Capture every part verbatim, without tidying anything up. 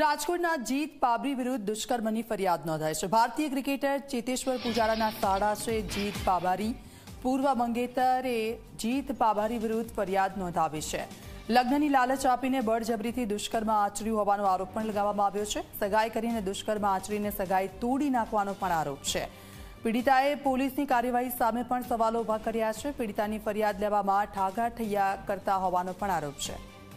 રાજકોટના જીત પાબરી વિરુદ્ધ દુષ્કર્મની ફરિયાદ નોંધાઈ છે। ભારતીય ક્રિકેટર ચેતેશ્વર પુજારાના સાળા છે જીત પાબારી। પૂર્વ મંગેતરે જીત પાબારી વિરુદ્ધ ફરિયાદ નોંધાવી છે। લગ્નની લાલચ આપીને બળજબરીથી દુષ્કર્મ આચર્યું હોવાનો આરોપ પણ લગાવવામાં આવ્યો છે। સગાઈ કરીને દુષ્કર્મ આચરીને સગાઈ તોડી નાખવાનો પણ આરોપ છે। પીડિતાએ પોલીસની કાર્યવાહી સામે પણ સવાલો ઉભા કર્યા છે। પીડિતાની ફરિયાદ લેવામાં ઠાગાઠૈયા કરતા હોવાનો પણ આરોપ છે।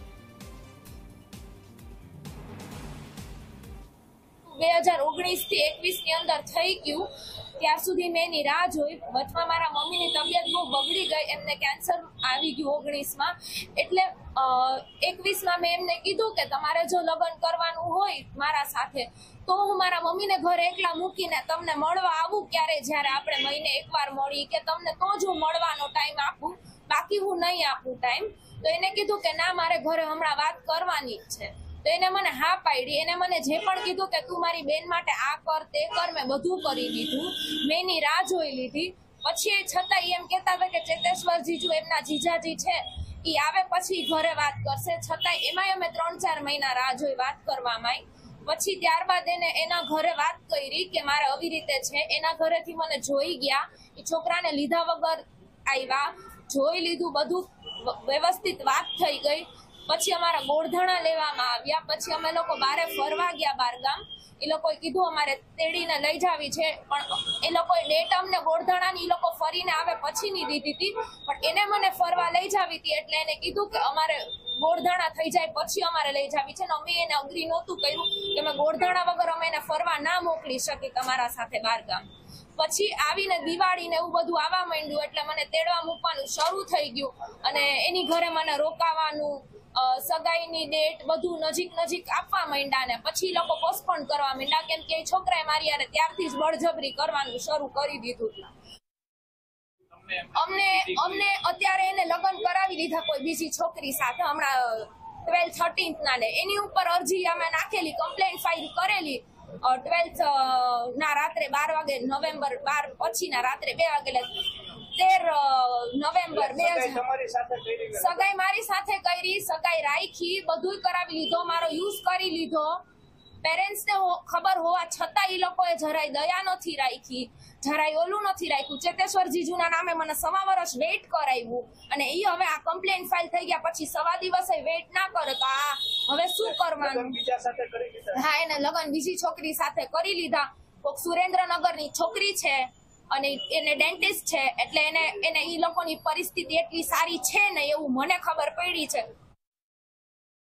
બે હજાર ઓગણીસ થી એકવીસ ની અંદર થઈ ગયું ત્યાર સુધી મેં એની રાહ જોઈ। વચમાં મારા મમ્મીની તબિયત બહુ બગડી ગઈ, એમને કેન્સર આવી ગયું ઓગણીસ માં। એટલે એકવીસ માં મેં એમને કીધું કે તમારે જો લગ્ન કરવાનું હોય મારા સાથે તો હું મારા મમ્મીને ઘરે એકલા મૂકીને તમને મળવા આવું ક્યારે જ્યારે આપણે મહિને એકવાર મળી કે તમને તો જ હું મળવાનો ટાઈમ આપું, બાકી હું નહીં આપું ટાઈમ। તો એને કીધું કે ના, મારે ઘરે હમણાં વાત કરવાની જ છે। તો એને મને હા પાડી। એને મને જે પણ કીધું કે તું મારી બેન માટે આ કર તે કર, મેં બધું કરી દીધું। મેં એની રાહ જોઈ લીધી। પછી છતાં એમ કહેતા હતા કે ચેતેશ્વર જીજુ એમના જીજાજી છે એ આવે પછી ઘરે વાત કરશે। છતાં એમાંય અમે ત્રણ ચાર મહિના રાહ જોઈ વાત કરવામાં। પછી ત્યારબાદ એને એના ઘરે વાત કરી કે મારે આવી રીતે છે। એના ઘરેથી મને જોઈ ગયા, એ છોકરાને લીધા વગર આવ્યા, જોઈ લીધું, બધું વ્યવસ્થિત વાત થઈ ગઈ। પછી અમારા ગોળધાણા લેવામાં આવ્યા। પછી અમે લોકો બારે ફરવા ગયા બારગામ। એ લોકોએ કીધું અમારે તેડીને લઈ જાવી છે, પણ એ લોકોએ ડેટ અમને ગોળધાણાની એ લોકો ફરીને આવે પછીની દીધી હતી, પણ એને મને ફરવા લઈ જાવી હતી એટલે એને કીધું કે અમારે ગોળધાણા થઈ જાય પછી અમારે લઈ જાવી છે। ને અમે એને અગ્રી નહોતું કર્યું કે અમે ગોળધાણા વગર અમે એને ફરવા ના મોકલી શકીએ તમારા સાથે બારગામ। પછી આવીને દિવાળી ને એવું બધું આવવા માંડ્યું એટલે મને તેડવા મૂકવાનું શરૂ થઈ ગયું અને એની ઘરે મને રોકાવાનું, સગાઈની ડેટ બધું નજીક નજીક આપવા માંડ્યા ને પછી લોકો પોસ્ટપોન કરવા માંડ્યા કેમ કે એ છોકરાએ મારી યારે ત્યારથી જ બળજબરી કરવાનું શરૂ કરી દીધું। અમને અમને અત્યારે એને લગ્ન કરાવી દીધા કોઈ બીજી છોકરી સાથે, હમણાં ટ્વેલ્થ થર્ટીન્થ ના ને એની ઉપર અરજી અમે નાખેલી, કમ્પ્લેન્ટ ફાઇલ કરેલી। ટ્વેલ્થ ના રાત્રે બાર વાગે, નવેમ્બર બાર પછી ના રાત્રે બે વાગે, તેર નવેમ્બર બે સગાઈ મારી સાથે કરી, સગાઈ રાખી, બધું કરાવી લીધો, મારો યુઝ કરી લીધો। પેરેન્ટ્સને ખબર હોવા છતાં એ લોકોએ જરાય દયા નથી રાખી, જરાય ઓલું નથી રાખ્યું। ચેતેશ્વર જીજુના નામે મને સવા વર્ષ વેઇટ કરાવ્યું અને એ હવે આ કમ્પ્લેન્ટ ફાઇલ થઈ ગયા પછી સવા દિવસે વેઇટ ના કરે તો આ હવે શું કરવાનું? હા, એને લગ્ન બીજી છોકરી સાથે કરી લીધા। કોક સુરેન્દ્રનગરની છોકરી છે અને એને ડેન્ટિસ્ટ છે, એટલે એને એને એ લોકોની પરિસ્થિતિ એટલી સારી છે ને એવું મને ખબર પડી છે।